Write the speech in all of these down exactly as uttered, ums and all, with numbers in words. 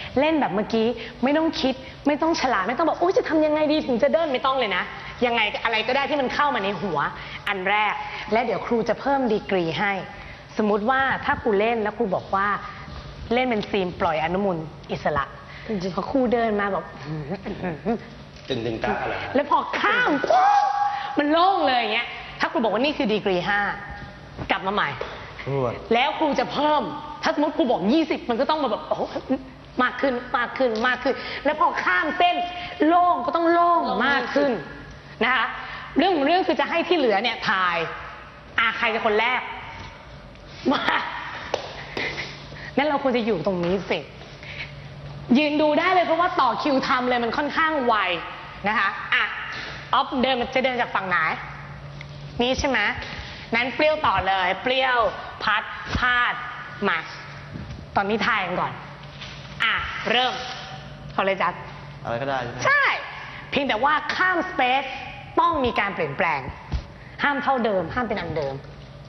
เล่นแบบเมื่อกี้ไม่ต้องคิดไม่ต้องฉลาดไม่ต้องบอกโอ๊ยจะทำยังไงดีถึงจะเดินไม่ต้องเลยนะยังไงอะไรก็ได้ที่มันเข้ามาในหัวอันแรกและเดี๋ยวครูจะเพิ่มดีกรีให้สมมุติว่าถ้าครูเล่นแล้วครูบอกว่าเล่นเป็นซีนปล่อยอนุมูลอิสระพอครูเดินมาบอกตึงตึงตาอะไรแล้วพอข้ามมันโล่งเลยอย่างเงี้ยถ้าครูบอกว่านี่คือดีกรีห้ากลับมาใหม่แล้วครูจะเพิ่มถ้าสมมติครูบอกยี่สิบมันก็ต้องมาแบบโอ้มากขึ้นมากขึ้นมากขึ้นแล้วพอข้ามเส้นโล่งก็ต้องโล่งมากขึ้นนะคะเรื่องของเรื่องคือจะให้ที่เหลือเนี่ยถ่ายอาใครเป็นคนแรกมางั้นเราควรจะอยู่ตรงนี้สิยืนดูได้เลยเพราะว่าต่อคิวทำเลยมันค่อนข้างไวนะคะอ่ะออฟเดินจะเดินจากฝั่งไหนนี้ใช่ไหมนั้นเปรี้ยวต่อเลยเปรี้ยวพัดพาดมาตอนนี้ทายกันก่อนอ่ะเริ่มเอาเลยจัดอะไรก็ได้ใช่เพียงแต่ว่าข้ามสเปซต้องมีการเปลี่ยนแปลงห้ามเท่าเดิมห้ามเป็นอันเดิม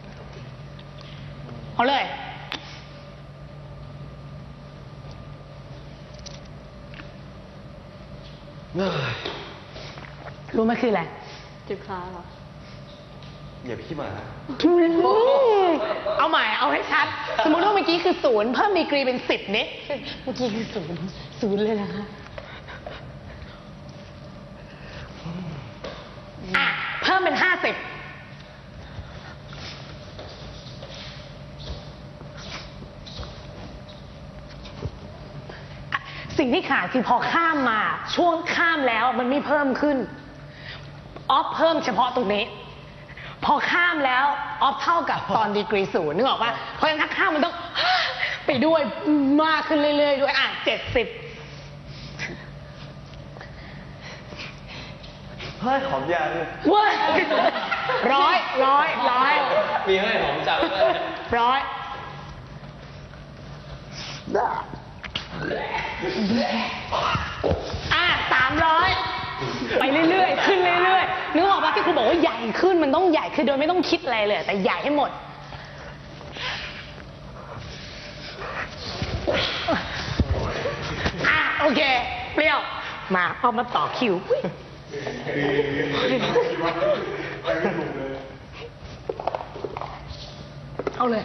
เอาเลยรู้ไหมคืออะไรจิบขาเหรออย่าไปขี้หมาเอาใหม่เอาให้ชัดสมมติว่าเมื่อกี้คือศูนย์เพิ่มดีกรีเป็นสิบนี้เมื่อกี้คือศูนย์ศูนย์เลยนะคะอ่ะเพิ่มเป็นห้าสิบสิ่งที่ขาดคือพอข้ามมาช่วงข้ามแล้วมันไม่เพิ่มขึ้นออฟเพิ่มเฉพาะตรงนี้พอข้ามแล้วออฟเท่ากับตอนดีกรีศูนย์นึกออกป่ะเพราะฉะนั้นถ้าข้ามมันต้องไปด้วยมากขึ้นเรื่อยๆด้วยอ่ะเจ็ดสิบเฮ้ยหอมยาเลยเว้ยร้อยร้อยร้อยมีให้หอมจังเลยร้อยอ่ะสามร้อยไปเรื่อยๆขึ้นเรื่อยๆนึกออกป่ะที่ครูบอกว่าใหญ่ขึ้นมันต้องใหญ่คือโดยไม่ต้องคิดอะไรเลยแต่ใหญ่ให้หมดอ่ะโอเคเปรี้ยวมาเอามาต่อคิวเอาเลย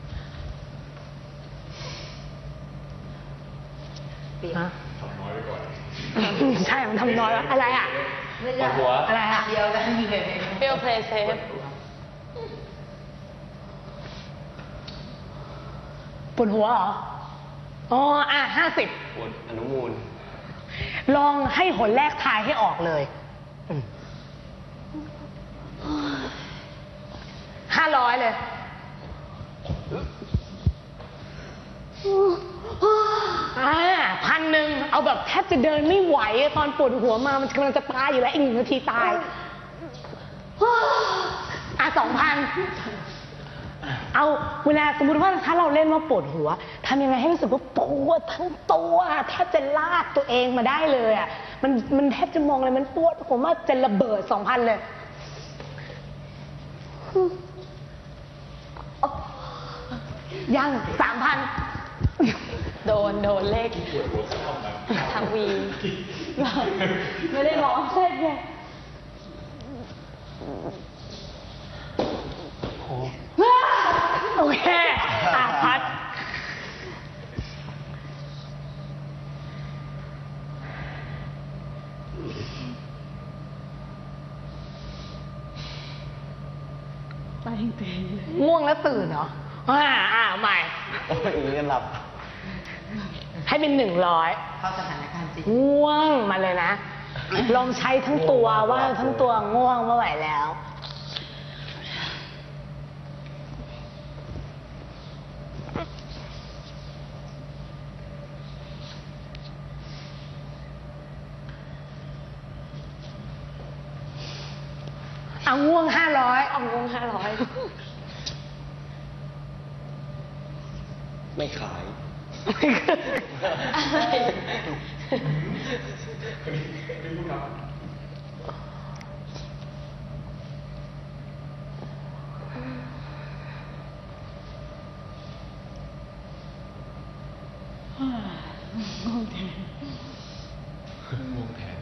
ฮะใช่มันทำน้อยแล้วอะไรอ่ะหัวอะไรอ่ะเดียวกันเลยเปรี้ยวเพลย์เซฟปวดหัวเหรออ๋ออ่ะห้าสิบปวดอนุมูลลองให้หนแรกทายให้ออกเลยห้าร้อยเลยอ่าพันหนึ่งเอาแบบแทบจะเดินไม่ไหวตอนปวดหัวมามันกำลังจะตายอยู่แล้วอีกหนึ่งนาทีตายอ่ะสองพันเอาเวลาสมมติว่าถ้าเราเล่นว่าปวดหัวทำยังไงให้รู้สึกว่าปวดทั้งตัวแทบจะลากตัวเองมาได้เลยอ่ะมันมันแทบจะมองเลยมันปวดผมว่าจะระเบิดสองพันเลยยังสามพันโดนโดนเลขทางวีไม่ได้บอกใช่ไงโอเคอ่ะพัดไปเตะง่วงแล้วตื่นเหรออ่าอ่าใหม่อย่างนี้กันหลับให้เป็นหนึ่งร้อยเข้าสถานการณ์จริงง่วงมาเลยนะลองใช้ทั้งตัวว่าทั้งตัวง่วงไม่ไหวแล้วเอาง่วงห้าร้อยเอาง่วงห้าร้อยไม่ขายอะไรงงแทน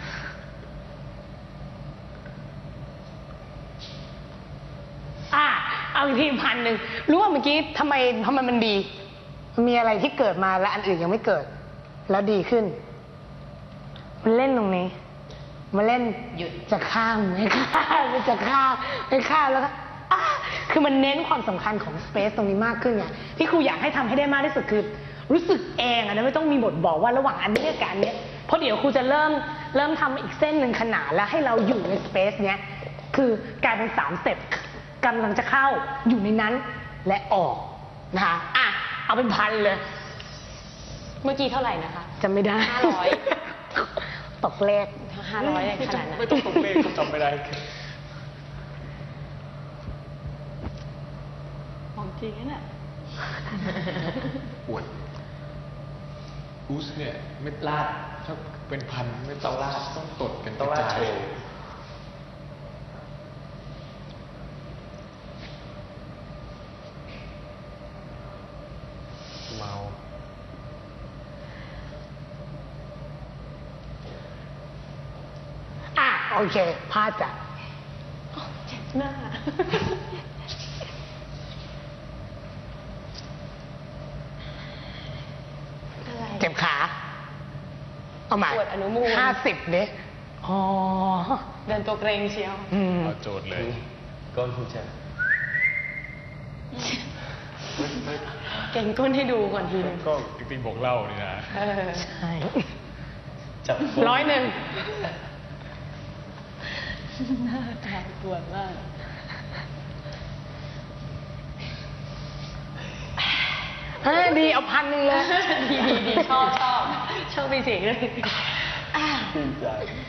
อ่ะเอาอีกทีพันหนึ่งรู้ว่าเมื่อกี้ทำไมทำไมมันดีมันมีอะไรที่เกิดมาและอันอื่นยังไม่เกิด แล้วดีขึ้น มันเล่นตรงนี้มาเล่นหยุดจะข้ามไม่ข้ามไม่จะข้ามไม่ข้ามแล้วก็อ่ะคือมันเน้นความสำคัญของสเปซตรงนี้มากขึ้นไงที่ครูอยากให้ทำให้ได้มากที่สุดคือ รู้สึกเองอะนะไม่ต้องมีบทบอกว่าระหว่างอันนี้กับอันนี้เพราะเดี๋ยวครูจะเริ่มเริ่มทำอีกเส้นหนึ่งขนานแล้วให้เราอยู่ในสเปซเนี้ยคือกลายเป็นสามสเต็ปกำลังจะเข้าอยู่ในนั้นและออกนะคะอ่ะเอาเป็นพันเลยเมื่อกี้เท่าไหร่นะคะจำไม่ได้ห้าร้อยตกเลขห้าร้อยขนาดนั้นไม่ต้องตรงเลขก็จำไม่ได้ของจริงนั่นแหละปวดอุสเนี่ยไม่ลาดถ้าเป็นพันไม่ต้องลาดต้องตดกันต้องลาดโชว์ เมาอ่ะโอเคพลาดจ้ะเจ็บหน้า อะไรเจ็บขา เอาใหม่ปวดอนุมูลห้าสิบเนี่ยอ๋อเดินตัวเกรงเชียวอืมเอาโจทย์เลยก้นจะเก่งก้นให้ดูก่อนทีนึงก็จริงๆบอกเล่านี่นะเออใช่จับก้นร้อยหนึ่งหน้าตาปวดมากเฮ้ยดีเอาพันหนึ่งเลยดีดีดีชอบชอบชอบไปเสียงเลยอ่ะดีใจ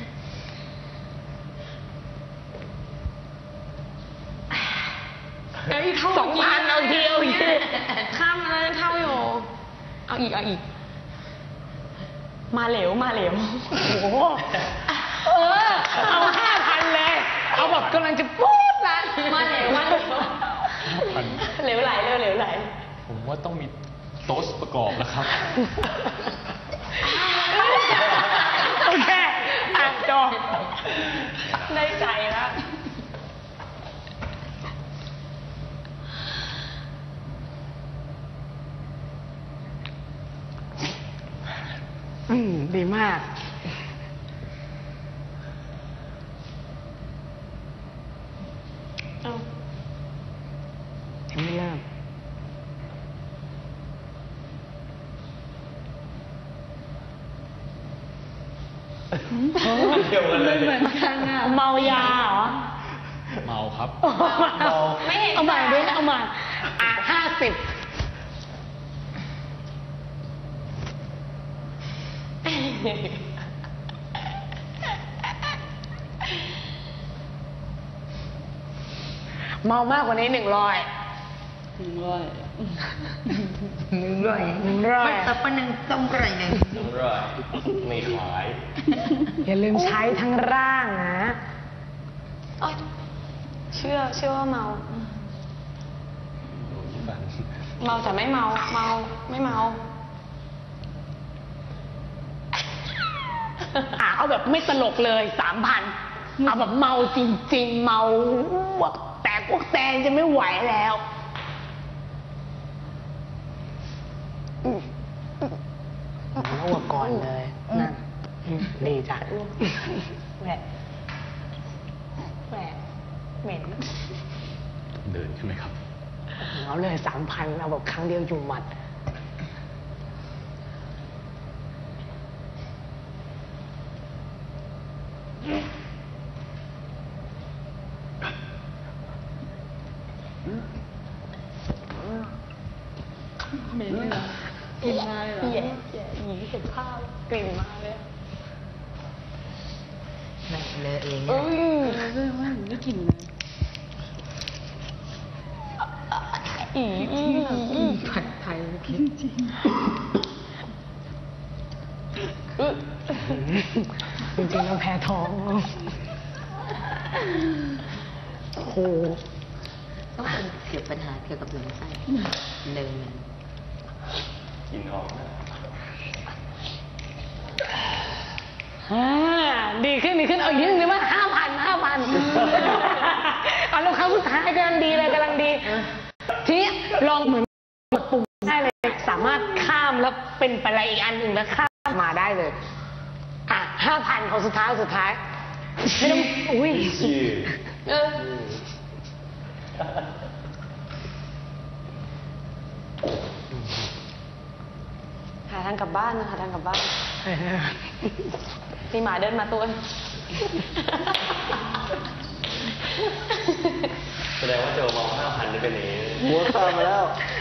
เอ้ยเข้าสองพันเอาทีเอาอีกทีข้ามมาแล้วเข้าอยู่ เอาอีกเอาอีก มาเหลวมาเหลวโอ้โหเออ เอาห้าพันเลย เอาแบบกำลังจะพูดละมาเหลวมาเหลวพันเหลวไหลเหลวไหลผมว่าต้องมีโต๊สประกอบแล้วครับโอเคอ่ะจบได้ใจแล้วอืมดีมากเอายังไม่เริ่มเกี่ยวกันเลยเมายาเหรอเมาครับเมาไม่เห็นเอาใหม่ด้วยเอาใหม่อ่ะห้าสิบเมามากกว่านี้หนึ่งร้อยหนึ่งร้อยหนึ่งร้อยหนึ่งร้อยแต่ปะหนึ่งต้องไรหนึ่งน้ำร้อยไม่ขายอย่าลืมใช้ทั้งร่างนะเอ้ยเชื่อเชื่อว่าเมา เมาแต่ไม่เมา เมาไม่เมาอ่ะเอาแบบไม่ตลกเลยสามพันเอาแบบเมาจริงๆ เมาแบบแต่พวกแตนจะไม่ไหวแล้วอืมเอาอ้วกก่อนเลยนั่นอืมดีจ้ะแหวะแหวะเหม็นเดินใช่ไหมครับเอาเลยสามพันเอาแบบครั้งเดียวอยู่หมัดเหม็นเลยเหรอกินมาเลยเหรอแย่แย่หยีเห็นภาพกลิ่นมาเลยไม่เลอะเองเอ้เนี่ยยเออว่าไม่กลิ่นเลยอีอีอีผัดไทยคิดจริงอึ๊ะจริงๆแล้วแพ้ท้องโอ้โหต้องเป็นเกี่ยวปัญหาเกี่ยวกับลำไส้เนินกินหอมนะอ่าดีขึ้นดีขึ้นเอาอีกนิดนึงได้ไหมห้าพันห้าพันเอาแล้วครั้งสุดท้ายกำลังดีเลยกำลังดีทีนี้ลองเหมือนกดปุ่มได้เลยสามารถข้ามแล้วเป็นไปอะไรอีกอันหนึ่งแล้วข้ามมาได้เลยอ่ะห้าพันของสุดท้ายสุดท้ายไม่ต้องอุ้ยชื่อเออหาทางกลับบ้านนะหาทางกลับบ้านมีหมาเดินมาตัวแสดงว่าโจมองห้าพันได้เป็นอย่างนี้หัวข้ามมาแล้ว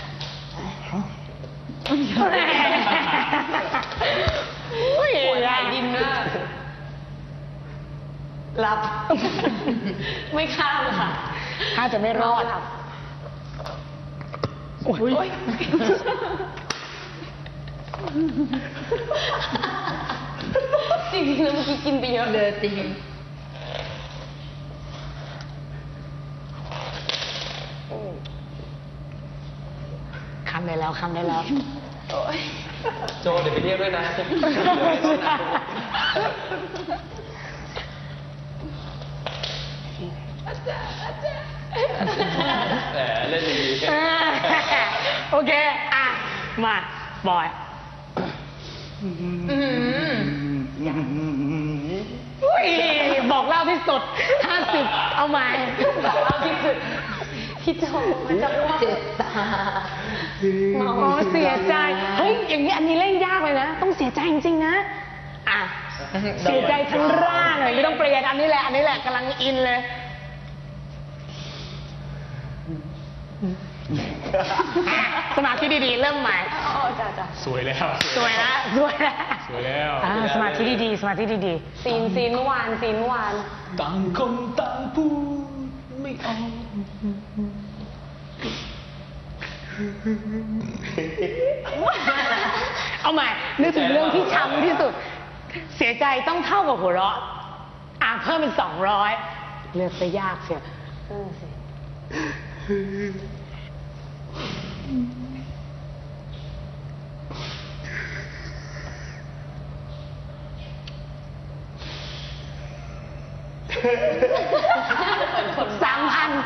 อุ้ยหัวใหญ่ดินมากหลับ ไม่ข้ามค่ะถ้าจะไม่รอดหลับโอ้ยจริงๆแล้วเมื่อกี้กินไปเยอะเลยจริงคำได้แล้วคำได้แล้วโอ้ยโจเดี๋ยวไปเรียกด้วยนะ แต่เล่นดีโอเค อ่ะ มาบอยอุ้ยบอกเล่าที่สุดห้าสิบเอาใหม่บอกเล่าที่สุดพี่โจมันจะอ้วกเจ็บตาอ๋อเสียใจ เฮ้ย อย่างนี้อันนี้เล่นยากเลยนะ ต้องเสียใจจริงๆนะ อ่ะ เสียใจทั้งร่างเลยไม่ต้องเปลี่ยนอันนี้แหละ อันนี้แหละกำลังอินเลย สมาธิดีๆ เริ่มใหม่อ๋อจ้ะจ้ะสวยแล้วสวยแล้วสวยแล้วสวยแล้วอ่าสมาธิดีๆ สมาธิดีซีนซีนเมื่อวานซีนเมื่อวานต่างคนต่างพูดไม่ออกๆ เอาใหม่ นึกถึงเรื่องที่ช้ำที่สุด เสียใจต้องเท่ากับหัวเราะ อ่ะเพิ่มเป็นสองร้อยเลือกซะยากเชียวเออสิสามพัน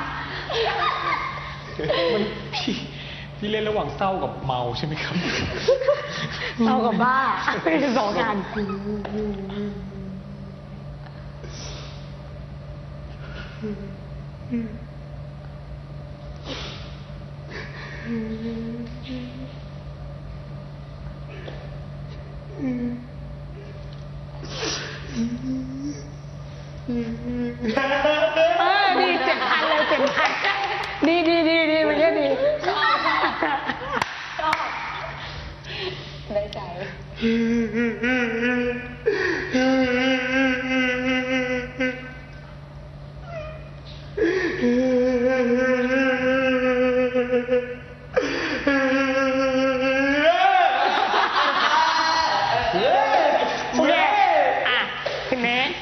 มันพี่พี่เล่นระหว่างเศร้ากับเมาใช่ไหมครับเท่ากับบ้าเป็นสองกัน เออดีเจ็ดพันเลยเจ็ดพันดีดีดีดีมันเยอะดีชอบชอบได้ใจโอเคอ่ะคุณเนส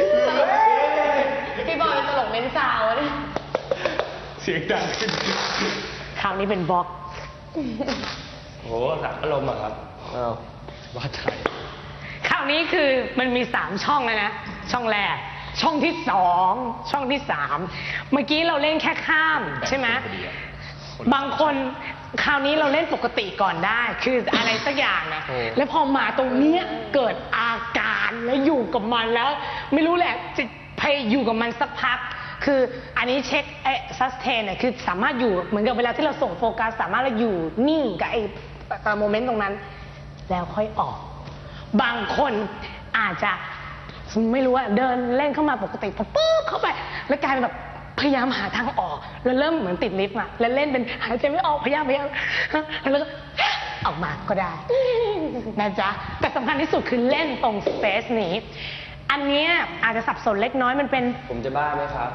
พี่บอยเป็นตลกเน้นซาวอะดิเสียงดังขึ้นคราวนี้เป็นบล็อกโหสามอารมณ์อะครับอ้าวว่าไทยคราวนี้คือมันมีสามช่องแล้วนะ ช่องแรก ช่องที่สองช่องที่สามเมื่อกี้เราเล่นแค่ข้ามใช่ไหมบางคนคราวนี้เราเล่นปกติก่อนได้ คืออะไรสักอย่างนะแล้วพอมาตรงเนี้ยเกิดอาการแล้วอยู่กับมันแล้ว ไม่รู้แหละจะพยอยู่กับมันสักพัก คืออันนี้เช็คไอ้ซัสเทนเนี่ยคือสามารถอยู่เหมือนกับเวลาที่เราส่งโฟกัสสามารถเราอยู่นิ่งกับไอ้โมเมนต์ตรงนั้น แล้วค่อยออก บางคนอาจจะไม่รู้ว่าเดินเล่นเข้ามาปกติพอปุ๊บเข้าไปแล้วกลายเป็นแบบพยายามหาทางออกแล้วเริ่มเหมือนติดลิฟต์อะแล้วเล่นเป็นหายใจไม่ออกพยายามพยายามแล้วก็ออกมาก็ได้นะจ๊ะแต่สำคัญที่สุดคือเล่นตรงสเปซนี้อันเนี้ยอาจจะสับสนเล็กน้อยมันเป็นผมจะบ้าไหมครับ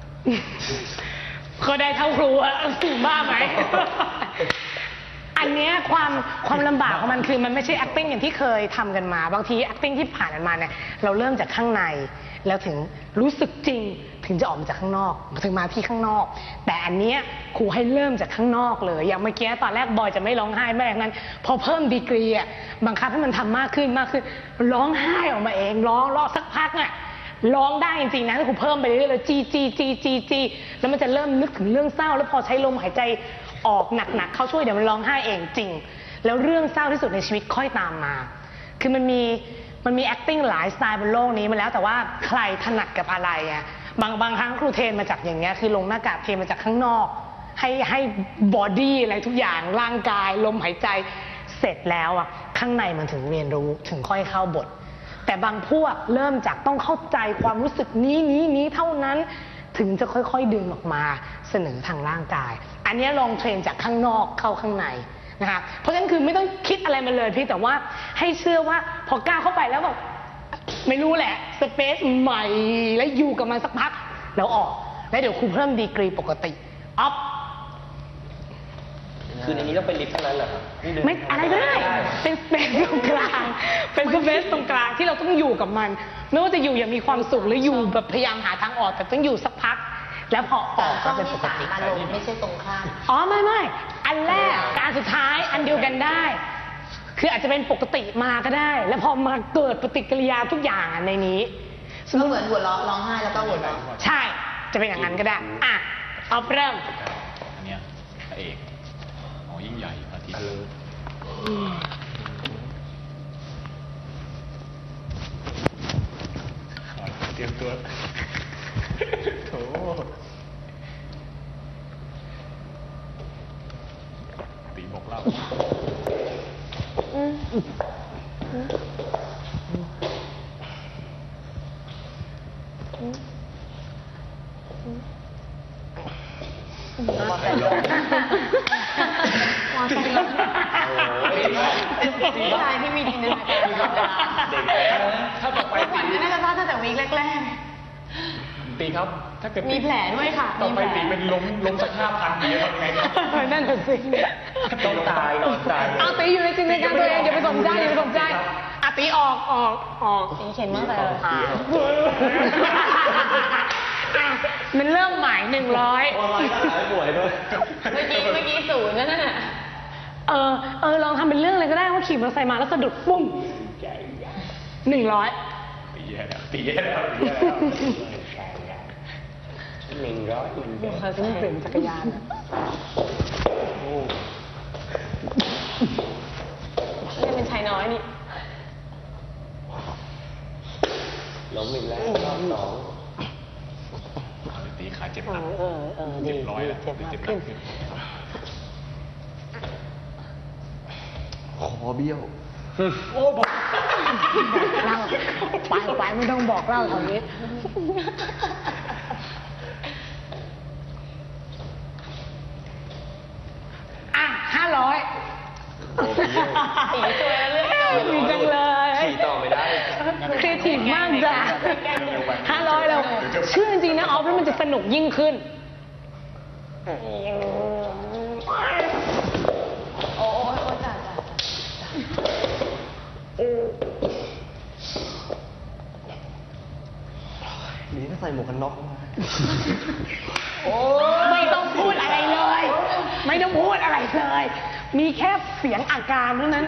ก็ได้เท่าครูอะบ้าไหม อันเนี้ยความความลำบากของมันคือมันไม่ใช่ acting อย่างที่เคยทำกันมา บางที acting ที่ผ่านกันมาเนี่ยเราเริ่มจากข้างในแล้วถึงรู้สึกจริงถึงจะออกมาจากข้างนอกถึงมาที่ข้างนอก แต่อันเนี้ยครูให้เริ่มจากข้างนอกเลยอย่างเมื่อกี้ตอนแรกบอยจะไม่ร้องไห้แม่นั้นพอเพิ่มดีกรีอ่ะบังคับให้มันทำมากขึ้นมากขึ้นร้องไห้ออกมาเองร้องร้องสักพักอ่ะร้องได้จริงๆนะถ้าครูเพิ่มไปเรื่อยๆจีจีจีจีจีแล้วมันจะเริ่มนึกถึงเรื่องเศร้าแล้วพอใช้ลมหายใจออกหนักๆเขาช่วยเดี๋ยวมันร้องไห้เองจริงแล้วเรื่องเศร้าที่สุดในชีวิตค่อยตามมาคือมันมีมันมี acting หลายสไตล์บนโลกนี้มาแล้วแต่ว่าใครถนัดกับอะไรอ่ะบางบางครั้งครูเทรนมาจากอย่างเงี้ยคือลงหน้ากากเทรนมาจากข้างนอกให้ให้บอดี้อะไรทุกอย่างร่างกายลมหายใจเสร็จแล้วอ่ะข้างในมันถึงเรียนรู้ถึงค่อยเข้าบทแต่บางพวกเริ่มจากต้องเข้าใจความรู้สึกนี้นี้นี้เท่านั้นถึงจะค่อยๆดึงออกมาเสนอทางร่างกายอันนี้ลองเทรนจากข้างนอกเข้าข้างในนะคะเพราะฉะนั้นคือไม่ต้องคิดอะไรมาเลยพี่แต่ว่าให้เชื่อว่าพอก้าวเข้าไปแล้วแบบไม่รู้แหละสเปซใหม่แล้วอยู่กับมันสักพักแล้วออกแล้วเดี๋ยวครูเพิ่มดีกรีปกติออฟคือในนี้ต้องเป็นลิฟต์เท่านั้นเหรอครับไม่อะไรก็ได้เป็นสเปซตรงกลางเป็นสเปซตรงกลางที่เราต้องอยู่กับมันไม่ว่าจะอยู่อย่างมีความสุขหรืออยู่แบบพยายามหาทางออกแต่ต้องอยู่สักพักแล้วพอออกก็เป็นปกติอารมณ์ไม่ใช่ตรงข้ามอ๋อไม่ไม่อันแรกการสุดท้ายอันเดียวกันได้ คืออาจจะเป็นปกติมาก็ได้ แล้วพอมาเกิดปฏิกิริยาทุกอย่างในนี้ก็เหมือนหัวเราะร้องไห้แล้วก็หัวเราะใช่จะเป็นอย่างนั้นก็ได้อ่ะเอาเริ่มอันเนี้ยพระเอกหมอยิ่งใหญ่อาทิตย์เตรียมตัวโถตีบอกเล่าผู้ชายที่มีจินตนาการตลอดเวลาเด็กแล้วถ้าต่อไปขวัญก็น่าจะพลาดตั้งแต่วีคแรกตีครับ ถ้าเกิดๆ มีแผลด้วยค่ะต่อมีไปแผลตีเป็นล้มล้มสักห้าพันดีทำไงครับนั่นแหละสิต้องตายนอนตายเลยเอาตีอยู่ในจินตนาการตัวเองอย่าไปสนใจอย่าไปสนใจอ่ะตีออกออกออกตีเข็นมากเลยอ่ะมันเริ่มใหม่หนึ่งร้อยออนไลน์ก็หายป่วยด้วยเมื่อกี้เมื่อกี้ศูนย์นั่นน่ะเออเออลองทำเป็นเรื่องอะไรก็ได้ว่าขี่มอเตอร์ไซค์มาแล้วสะดุดปุ้มหนึ่งร้อยตีแย่แล้วตีแย่แล้วตีแย่แล้วหนึ่งร้อยหนึ่งเดี๋ยวเขาจะไม่เปลี่ยนจักรยานอะนี่เป็นชายน้อยนี่ล้มอีกแล้วรอบสองตีขาเจ็บเอหนักอเออเออดีเจ็บร้อยแล้วเจ็บมากเจ็บหนัขึ้นกขึ้นคอเบี้ยวโอ้บอกเล่าไปไปไม่ต้องบอกเล่าแถวนี้อ่ะห้าร้อยโอ้เบี้ยวสีสวยแล้วเลือกเกินดีจังเลยขี่ต่อไม่ได้ครีเอทีฟมากจ้ะห้าร้อยเราเชื่อจริงๆนะออฟแล้วมันจะสนุกยิ่งขึ้นโอ้ยโอ้ยจ้าจ้าดีถ้าใส่หมวกกันน็อกมาไม่ต้องพูดอะไรเลย ไม่ต้องพูดอะไรเลย มีแค่เสียงอาการเท่านั้น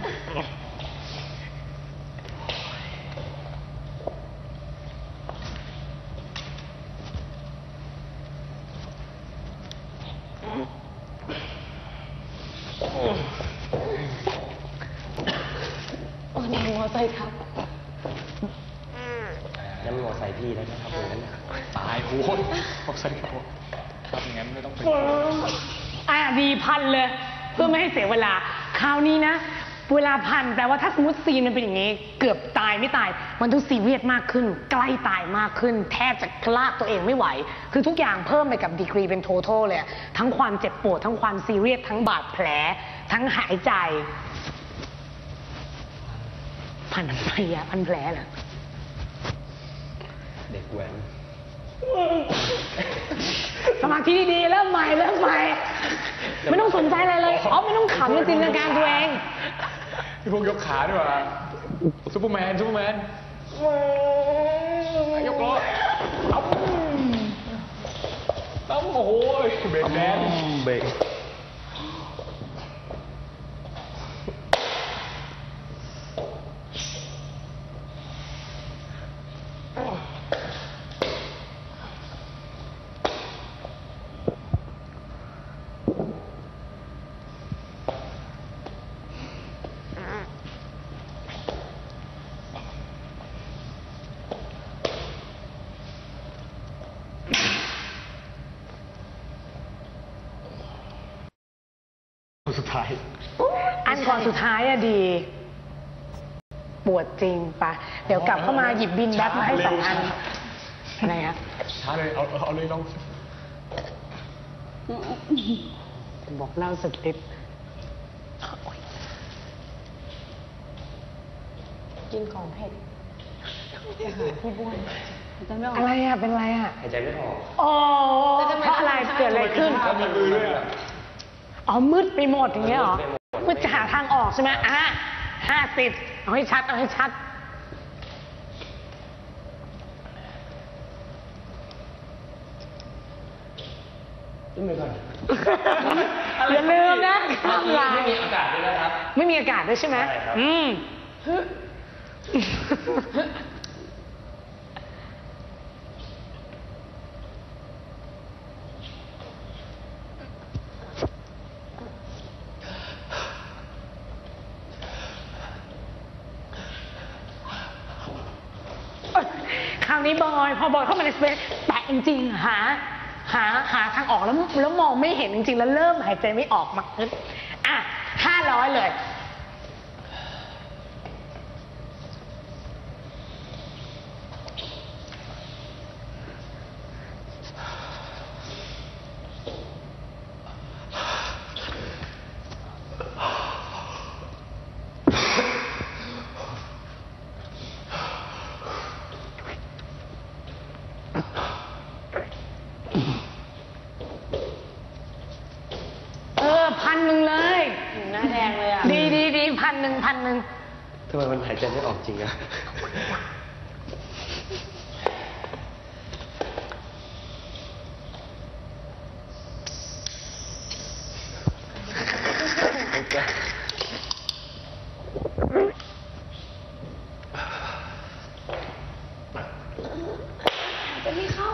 โอ้ยหัวใจครับนั่นมอใส่พี่แล้วนะครับผมนั้นตายโอ้ยบอกใส่ครับครับอย่างนั้นไม่ต้องเป็นอ่ะดีพันเลย เพื่อไม่ให้เสียเวลา คราวนี้นะ เวลาพันแปลว่าถ้าสมมติซีนมันเป็นอย่างนี้ เกือบตายไม่ตาย มันต้องซีเรียสมากขึ้น ใกล้ตายมากขึ้น แทบจะลากตัวเองไม่ไหว คือทุกอย่างเพิ่มไปกับดีกรีเป็นโททอลเลยอะทั้งความเจ็บปวดทั้งความซีเรียสทั้งบาดแผล ทั้งหายใจ พันอะไรอะพันแผลเหรอเด็กแว้นสมาธิดีๆเริ่มใหม่เริ่มใหม่ ไม่ต้องสนใจอะไรเลยอ๋อไม่ต้องขำในจินตนาการตัวเองพี่พวกยกขาด้วยว่ะซูเปอร์แมนซูเปอร์แมนยกล้อตั้มตั้มโอ้โหเบรกแดนเบรกท้ายอันก่อนสุดท้ายอะดี ปวดจริงปะเดี๋ยวกลับเข้ามาหยิบบินแบ็คมาให้สองอันอะไรฮะช้าเลยเอาเอาเลยลองบอกเล่าสุดฤทธิ์กินของเผ็ดพี่บ้วนจะไม่ออกอะไรอะเป็นอะไรอะหายใจไม่ออกโอ้เพราะอะไรเกิดอะไรขึ้นมีมือด้วยอะอ๋อมืดไปหมดอย่างเงี้ยเหรอมืดจะหาทางออกใช่ไหมอ่ะห้าสิบเอาให้ชัดเอาให้ชัดอย่าลืมนะข้ามลายไม่มีอากาศด้วยนะครับไม่มีอากาศด้วยใช่ไหมใช่ครับอืมคราวนี้บอยพอบอยเข้ามาในสเปซแตะจริงๆหา หาหาทางออกแล้วแล้วมองไม่เห็นจริงๆ แล้วเริ่มหายใจไม่ออกมากขึ้นอ่ะห้าร้อยเลย เออพันหนึ่งเลยหน้าแดงเลยอ่ะดีดีดีพันหนึ่งพันหนึ่งทำไมมันหายใจไม่ออกจริงอะจะไม่เข้า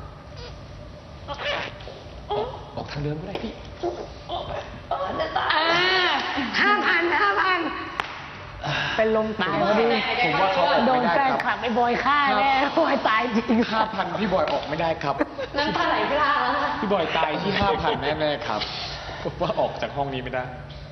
ออกทางเดิมก็ได้พี่อ่าห้าพันห้าพันเป็นลมตายพอดีผมว่าเขาออกโดไม่นได้แฟนครับคลับไอ้บอยฆ่าแน่บอยตายจริงห้าพันพี่บอยออกไม่ได้ครับน้ำตาไหลพรากแล้วนะพี่บอยตายที่ห้าพันแน่ๆครับผมว่าออกจากห้องนี้ไม่ได้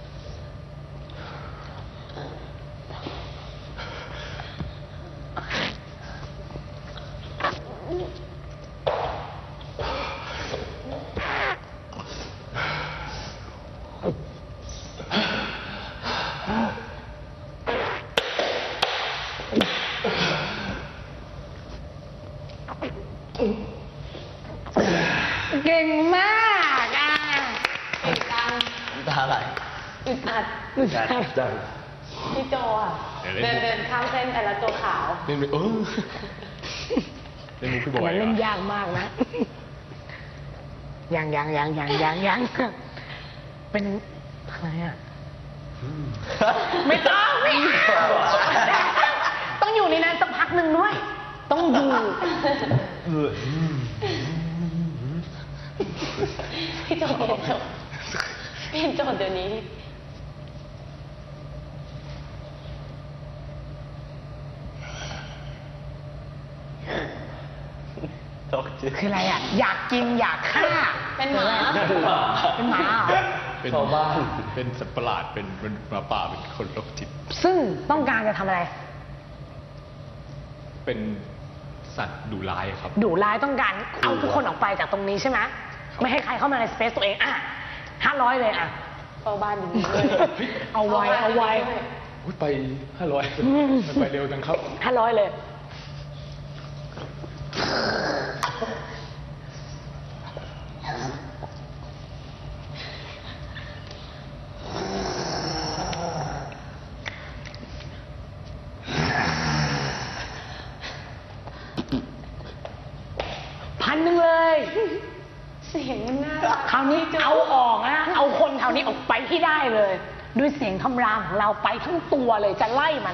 เก่งมากอ่ะเก่งจังน้ำตาไหลอึดอัดจัดจังพี่โจอ่ะเดี๋ยวเล่เดินนเดินข้ามเส้นแต่ละตัวขาวเล่นไปเออเล่นมุกพี่บอยมันเล่นเหรอยากมากนะยังยังยังยังยังยังเป็นอะไรอ่ะ ไม่ต้องไม่เอาต้องอยู่ในนั้นสักพักหนึ่งด้วย ต้องอยู่พี่โจเปลี่ยนโจทย์เปลี่ยนโจทย์เดี๋ยวนี้ตกจืดคืออะไรอ่ะ อยากกินอยากฆ่าเป็นหมาเป็นหมาเป็นหมาเหรอเป็นชาวบ้านเป็นสัตว์ประหลาดเป็นเป็นหมาป่าเป็นคนโรคจิตซึ่งต้องการจะทำอะไรเป็นสัตว์ดุร้ายครับดุร้ายต้องการเอาทุกคนออกไปจากตรงนี้ใช่ไหมไม่ให้ใครเข้ามาในสเปซตัวเองอ่ะห้าร้อยเลยอ่ะเฝ้าบ้านอยู่นี่ด้วยเอาไว้เอาไว้อุ๊ยไปห้าร้อยมันไปเร็วจังครับห้าร้อยเลย พันหนึ่งเลยเสียงมันน่ารักคราวนี้เอาออกนะ เอาคนแถวนี้ออกไปที่ได้เลย ด้วยเสียงคำรามของเราไปทั้งตัวเลยจะไล่มัน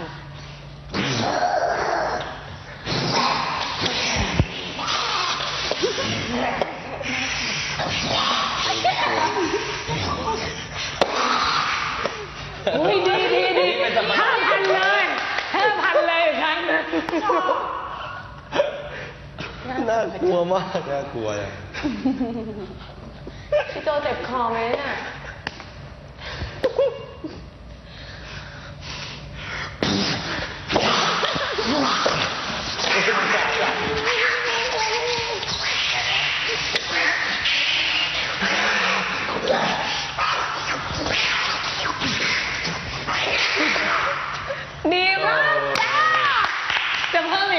อุ้ยดีดีดีห้าพันเลยห้าพันเลยครั้งนึงน่ากลัวมากน่ากลัวเลยพี่โจเจ็บคอไหมเนี่ยตุ๊ก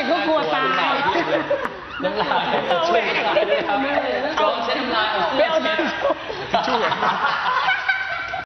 ก็กลัวตายน้ำลายช่วยน้ำลายด้วยครับลองใช้น้ำลายเอาเสื้อเช็ดช่วย